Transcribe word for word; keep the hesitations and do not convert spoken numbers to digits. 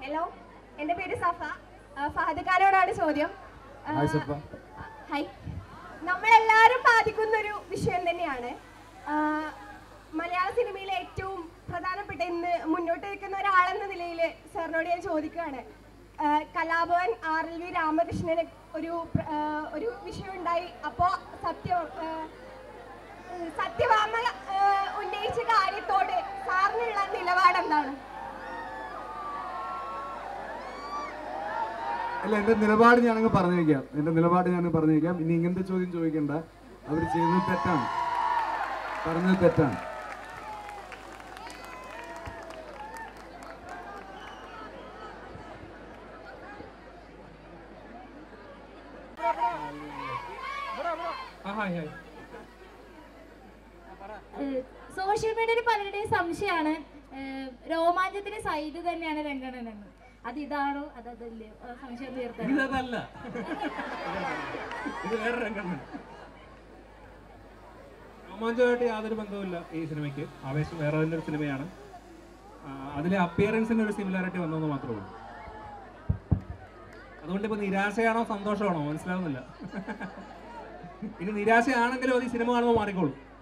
Hello, എൻ്റെ പേര് സഫ. ഫഹദ് ഖാനോടാണ് ചോദ്യം. ഹായ്. നമ്മളെല്ലാവരും ബാധിക്കുന്നൊരു വിഷയം തന്നെയാണ്. മലയാള സിനിമയിലെ ഏറ്റവും പ്രധാനപ്പെട്ട ഇന്ന് മുന്നോട്ട് നിൽക്കുന്ന ഒരാളെന്ന നിലയിൽ സാറിനോട് ഞാൻ ചോദിക്കുകയാണ്. കലാഭവൻ ആർ എൽ വി രാമകൃഷ്ണന് ഒരു ഒരു വിഷയം ഉണ്ടായി. അപ്പോൾ സത്യ സത്യഭാമ ഉന്നയിച്ച കാര്യത്തോട് സാറിനുള്ള നിലപാട് എന്താണ്? അല്ല, എൻ്റെ നിലപാട് ഞാനങ്ങ് പറഞ്ഞേക്കാം. എൻ്റെ നിലപാട് ഞാൻ പറഞ്ഞേക്കാം. ഇനി ഇങ്ങനത്തെ ചോദ്യം ചോദിക്കേണ്ട. അവർ ചെയ്യുന്നത് തെറ്റാണ്, പറഞ്ഞത് തെറ്റാണ്. സോഷ്യൽ മീഡിയയിൽ പലരുടെയും സംശയമാണ് രോമാഞ്ചത്തിന് സൈഡ് തന്നെയാണ് രംഗണനെന്ന്. അത് ഇതാണോ അതല്ലേ സംശയം തീർത്തത്? രോമാഞ്ചമായിട്ട് യാതൊരു ബന്ധവുമില്ല ഈ സിനിമയ്ക്ക്. ആവേശം വേറെ തന്നെ ഒരു സിനിമയാണ്. അതിലെ അപ്പിയറൻസിന് ഒരു സിമിലാരിറ്റി വന്നതെന്ന് മാത്രമേ ഉള്ളൂ. അതുകൊണ്ട് ഇപ്പൊ നിരാശയാണോ സന്തോഷമാണോ മനസ്സിലാവുന്നില്ല. ഇനി നിരാശയാണെങ്കിലും അത് ഈ സിനിമ കാണുമ്പോൾ മാറിക്കോളും.